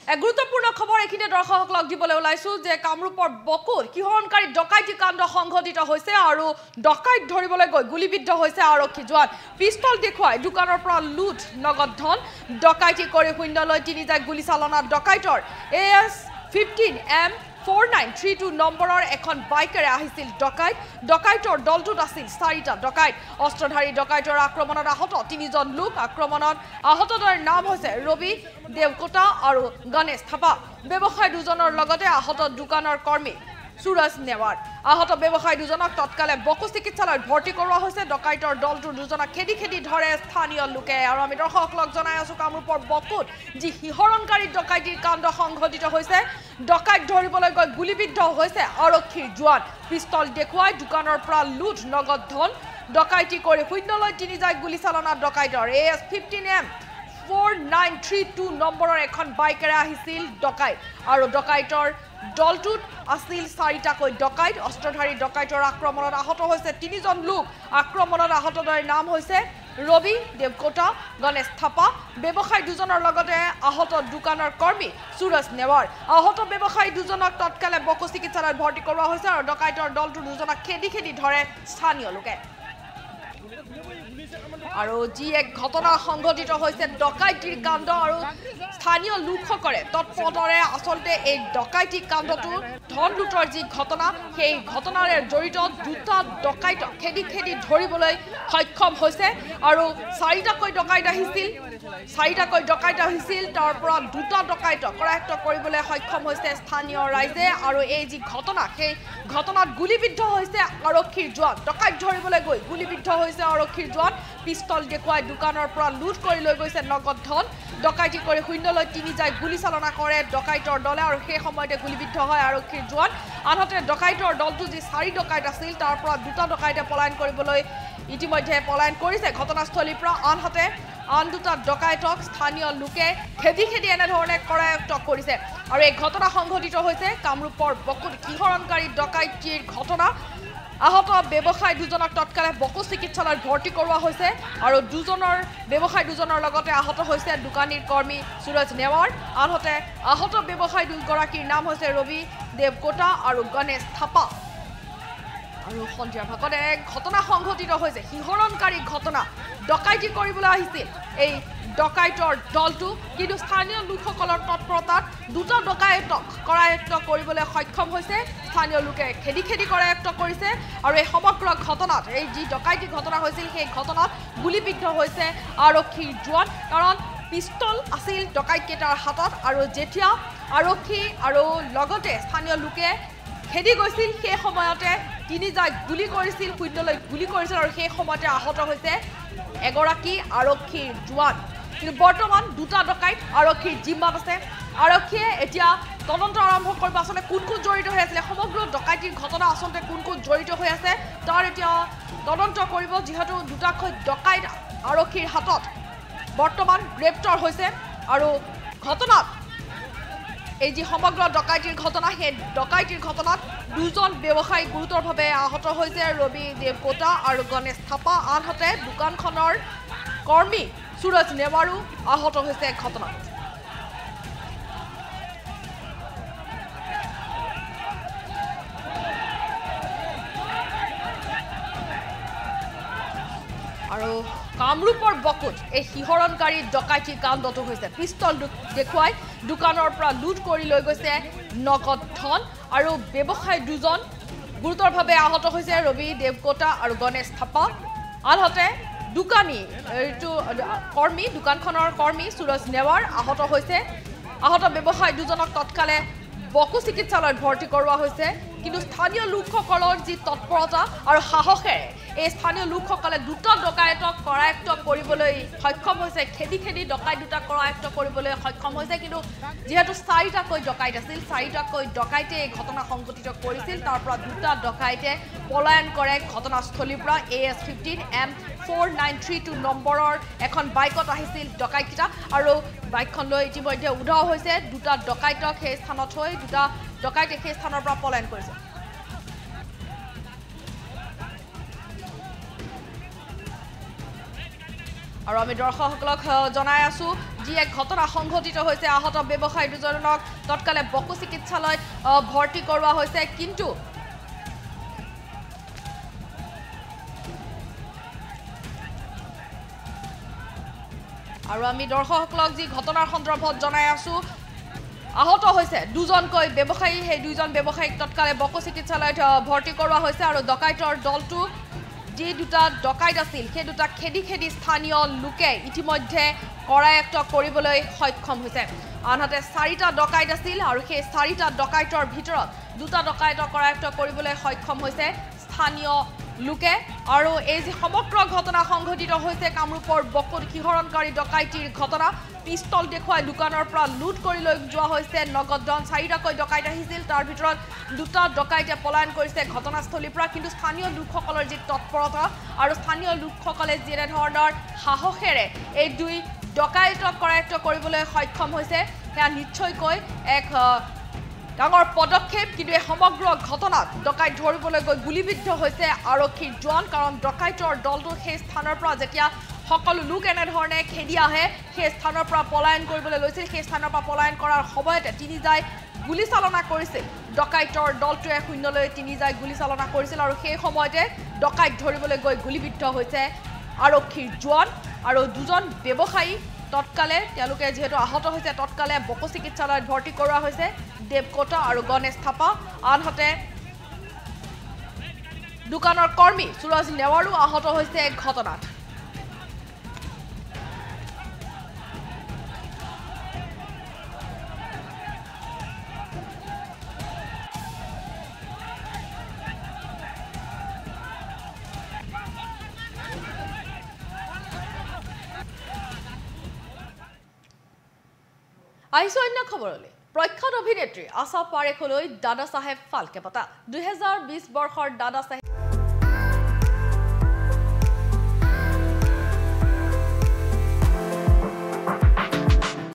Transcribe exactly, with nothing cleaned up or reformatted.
এক গুৰুত্বপূৰ্ণ খবৰ এখিনি দৰ্শকসকলক দিবলৈ ওলাইছো যে কামৰূপৰ বকুত কিহৰণকাৰী ডকাইতি কাণ্ড সংঘটিত হৈছে আৰু ডকাইত ধৰিবলৈ গৈ গুলিবিদ্ধ হৈছে আৰক্ষী জোৱান পিস্তল দেখুৱাই দোকানৰ পৰা লুট নগদ ধন ডকাইতি কৰি শূন্যলৈ তিনি যায় গুলিচালনা ডকাইতৰ A S fifteen M four nine three two নম্বৰৰ এখন বাইকেৰে আহিছিল ডকাইত ডকাইতৰ দলটোত আছিল চাৰিটা ডকাইত অস্ত্ৰধাৰী ডকাইতৰ আক্ৰমণত আহত তিনিজন লোক আক্ৰমণত আহতৰ নাম হৈছে ৰবি দেৱকোটা আৰু গণেশ থাপা ব্যৱসায় দুজনৰ লগতে আহত দোকানৰ কৰ্মী সুৰজ নেৱাৰ আহত ব্যৱসায় দুজনক তৎকালে বকু চিকিৎসালয়ত ভৰ্তি কৰোৱা হৈছে ডকাইতৰ দলটোৰ দুজনক খেদি খেদি ধৰে স্থানীয় লোকে আৰু আমি দৰ্শকসকলক জনাই আছো কামৰূপৰ বকুত যি হিহৰণকাৰী ডকাইতিৰ কাণ্ড সংঘটিত হৈছে ডকাইত ধৰিবলৈ গৈ গুলিবিদ্ধ হৈছে আৰক্ষীৰ জোৱান পিস্তল দেখুৱাই দোকানৰ পৰা লুট নগদ ধন ডকাইতি কৰি শূন্যলৈ তিনি যায় গুলিচালনা ডকাইতৰ A S fifteen M four nine three two নম্বৰৰ এখন বাইকেৰে আহিছিল ডকাইত আৰু ডকাইতৰ দলটোত আছিল চাৰিটাকৈ ডকাইত অস্ত্ৰধাৰী ডকাইতৰ আক্ৰমণত আহত হৈছে তিনিজন লোক আক্ৰমণত আহতদের নাম হৈছে ৰবি দেৱকোটা গণেশ থাপা ব্যৱসায় দুজনৰ লগতে আহত দোকানৰ কৰ্মী সুৰজ নেৱাৰ আহত ব্যৱসায় দুজনক তৎকালে বকু চিকিৎসালয়ত ভৰ্তি কৰোৱা হৈছে আৰু ডকাইতৰ দলটোৰ দুজনক খেদি খেদি ধৰে স্থানীয় লোকে আৰু যি এক ঘটনা সংঘটিত হৈছে ডকাইতিৰ কাণ্ড আৰু স্থানীয় লোকসকলে তৎপৰতাৰে আসলতে এই ডকাইতি কাণ্ডটো ধন লুটৰ যি ঘটনা সেই ঘটনাৰে জড়িত দুটা ডকাইতক খেদি খেদি ধৰিবলৈ সক্ষম হৈছে আৰু চাৰিটাকৈ ডকাইত আহিছিল চাৰিটাকৈ ডকাইত আহিছিল তাৰ পৰা দুটা ডকাইতক কৰায়ত্ব কৰিবলৈ সক্ষম হৈছে স্থানীয় ৰাইজে আৰু এই যি ঘটনা সেই ঘটনাত গুলিবিদ্ধ হৈছে আৰক্ষীৰ জোৱান ডকাইত ধৰিবলৈ গৈ গুলিবিদ্ধ হৈছে আৰক্ষীৰ জোৱান পিস্তল দেখুৱাই দোকানৰ পৰা লুট কৰি লৈ গৈছে নগদ ধন ডকাইতি কৰি শূন্যলৈ তিনি যায় গুলিচালনা কৰে ডকাইতৰ দলে আৰু সেই সময়তে গুলিবিদ্ধ হয় আৰক্ষীৰ জোৱান আনহাতে ডকাইতৰ দলটো যি চাৰি ডকাইত আছিল তাৰ পৰা দুটা ডকাইতে পলায়ন কৰিবলৈ ইতিমধ্যে পলায়ন কৰিছে ঘটনাস্থলীৰ পৰা আনহাতে আন দুটা ডকাইতক স্থানীয় লোকে খেদি খেদি এনেধৰণে কৰায়ত্ব কৰিছে আৰু এই ঘটনা সংঘটিত হৈছে কামৰূপৰ বকুত কিহৰণকাৰী ডকাইতিৰ ঘটনা আহত ব্যৱসায় দুজনক তৎকালে বকু চিকিৎসালয়ত ভৰ্তি কৰোৱা হৈছে আৰু দুজনৰ ব্যৱসায় দুজনৰ লগতে আহত হৈছে দোকানীৰ কৰ্মী সুৰজ নেৱাৰ আনহাতে আহত ব্যৱসায় দুগৰাকীৰ নাম হৈছে ৰবি দেৱকোটা আৰু গণেশ থাপা আৰু সন্ধিয়াৰ ভাগতে ঘটনা সংঘটিত হৈছে হিহৰণকাৰী ঘটনা ডকাইতি কৰিবলৈ আহিছিল এই ডকাইতৰ দলটো কিন্তু স্থানীয় লোকসকলৰ তৎপৰতাত দুটা ডকাইতক কৰায়ত্ব কৰিবলৈ সক্ষম হৈছে স্থানীয় লোকে খেদি খেদি কৰায়ত্ব কৰিছে আৰু এই সমগ্ৰ ঘটনাত এই যি ডকাইতি ঘটনা হৈছিল সেই ঘটনাত গুলিবিদ্ধ হৈছে আৰক্ষীৰ জোৱান কাৰণ পিস্তল আছিল ডকাইতকেইটাৰ হাতত আৰু যেতিয়া আৰক্ষী আৰু লগতে স্থানীয় লোকে খেদি গৈছিল সেই সময়তে তিনি যায় গুলি কৰিছিল শূন্যলৈ গুলি কৰিছিল আৰু সেই সময়তে আহত হৈছে এগৰাকী আৰক্ষীৰ জোৱান কিন্তু বৰ্তমান দুটা ডকাইত আৰক্ষীৰ জিম্মাত আছে আৰক্ষীয়ে এতিয়া তদন্ত আৰম্ভ কৰিব আচলতে কোন কোন জড়িত হৈ আছে সমগ্ৰ ডকাইতিৰ ঘটনা আচলতে কোন কোন জড়িত হৈ আছে তাৰ এতিয়া তদন্ত কৰিব যিহেতু দুটাকৈ ডকাইত আৰক্ষীৰ হাতত বৰ্তমান গ্ৰেপ্তাৰ হৈছে আৰু ঘটনাত এই যি সমগ্ৰ ডকাইতিৰ ঘটনা সেই ডকাইতিৰ ঘটনাত দুজন ব্যৱসায়ী গুৰুতৰভাৱে আহত হৈছে ৰবি দেৱকোটা আৰু গণেশ থাপা আনহাতে দোকানখনৰ কৰ্মী সুৰজ নেৱাৰো আহত হৈছে ঘটনাত আৰু কামৰূপৰ বকুত এই হিহৰণকাৰী ডকাইতি কাণ্ডটো হৈছে পিস্তল দেখুৱাই দোকানৰ পৰা লুট কৰি লৈ গৈছে নগদ ধন আৰু ব্যৱসায়ী দুজন গুৰুতৰভাৱে আহত হৈছে ৰবি দেৱকোটা আৰু গণেশ থাপা আনহাতে দোকানী এইটো কৰ্মী দোকানখনৰ কৰ্মী সুৰজ নেৱাৰ আহত হৈছে আহত ব্যৱসায়ী দুজনক তৎকালে বকু চিকিৎসালয়ত ভৰ্তি কৰোৱা হৈছে কিন্তু স্থানীয় লোকসকলৰ যি তৎপৰতা আৰু সাহসেৰে এই স্থানীয় লোকসকলে দুটা ডকাইতক কৰায়ত্ব কৰিবলৈ সক্ষম হৈছে খেদি খেদি ডকাইত দুটা কৰায়ত্ব কৰিবলৈ সক্ষম হৈছে কিন্তু যেহেতু চাৰিটাকৈ ডকাইত আছিল চাৰিটাকৈ ডকাইতে এই ঘটনা সংঘটিত কৰিছিল তাৰ পৰা দুটা ডকাইতে পলায়ন কৰে ঘটনাস্থলীৰ পৰা A S fifteen M four nine three two নম্বৰৰ এখন বাইকত আহিছিল ডকাইতকেইটা আৰু বাইকখন লৈ ইতিমধ্যে উধাও হৈছে দুটা ডকাইতক সেই স্থানত হৈ দুটা ডকাইতে সেই স্থানৰ পৰা পলায়ন কৰিছে আৰু আমি দৰ্শকসকলক জনাই আছো যি এক ঘটনা সংঘটিত হৈছে আহত ব্যৱসায়ী দুজনক তৎকালে বকো চিকিৎসালয়ত ভৰ্তি কৰোৱা হৈছে কিন্তু আৰু আমি দৰ্শকসকলক যি ঘটনাৰ সন্দৰ্ভত জনাই আছো আহত হৈছে দুজনকৈ ব্যৱসায়ী সেই দুইজন ব্যৱসায়ীক তৎকালে বকো চিকিৎসালয়ত ভৰ্তি কৰোৱা হৈছে আৰু ডকাইতৰ দলটো যি দুটা ডকাইত আছিল সেই দুটা খেদি খেদি স্থানীয় লোকে ইতিমধ্যে কৰায়ত্ব কৰিবলৈ সক্ষম হৈছে আনহাতে চাৰিটা ডকাইত আছিল আৰু সেই চাৰিটা ডকাইতৰ ভিতৰত দুটা ডকাইতক কৰায়ত্ব কৰিবলৈ সক্ষম হৈছে স্থানীয় লোকে আৰু এই যে সমগ্ৰ ঘটনা সংঘটিত হৈছে কামৰূপৰ বকোত শিহৰণকাৰী ডকাইতিৰ ঘটনা পিস্তল দেখুৱাই দোকানৰ পৰা লুট কৰি লৈ যোৱা হৈছে নগদ ধন চাৰিটাকৈ ডকাইত আহিছিল তাৰ ভিতৰত দুটা ডকাইতে পলায়ন কৰিছে ঘটনাস্থলীৰ পৰা কিন্তু স্থানীয় লোকসকলৰ যি তৎপৰতা আৰু স্থানীয় লোকসকলে যেনে ধৰণৰ সাহসেৰে এই দুই ডকাইতক কৰায়ত্ব কৰিবলৈ সক্ষম হৈছে সেয়া নিশ্চয়কৈ এক ডাঙৰ পদক্ষেপ কিন্তু এই সমগ্ৰ ঘটনাত ডকাইত ধৰিবলৈ গৈ গুলিবিদ্ধ হৈছে আৰক্ষীৰ জোৱান কাৰণ ডকাইতৰ দলটো সেই স্থানৰ পৰা যেতিয়া সকলো লোক এনেধৰণে খেদি আহে সেই স্থানৰ পৰা পলায়ন কৰিবলৈ লৈছিল সেই স্থানৰ পৰা পলায়ন কৰাৰ সময়তে তিনি যায় গুলি চালনা কৰিছিল ডকাইতৰ দলটোৱে শূন্যলৈ তিনি যায় গুলি চালনা কৰিছিল আৰু সেই সময়তে ডকাইত ধৰিবলৈ গৈ গুলিবিদ্ধ হৈছে আৰক্ষীৰ জোৱান আৰু দুজন ব্যৱসায়ী তৎকালে তেওঁলোকে যেহেতু আহত হৈছে তৎকালে বকো চিকিৎসালয়ত ভৰ্তি কৰোৱা হৈছে দেৱকোটা আৰু গণেশ থাপা আনহাতে দোকানৰ কৰ্মী সুৰজ নেৱাৰো আহত হৈছে ঘটনাত আইছো অন্য খবৰলৈ প্ৰখ্যাত অভিনেত্ৰী আশা পাৰেখলৈ দাদা সাহেব ফালকে পতা দুই হাজাৰ বিশ বৰ্ষৰ দাদা সাহেব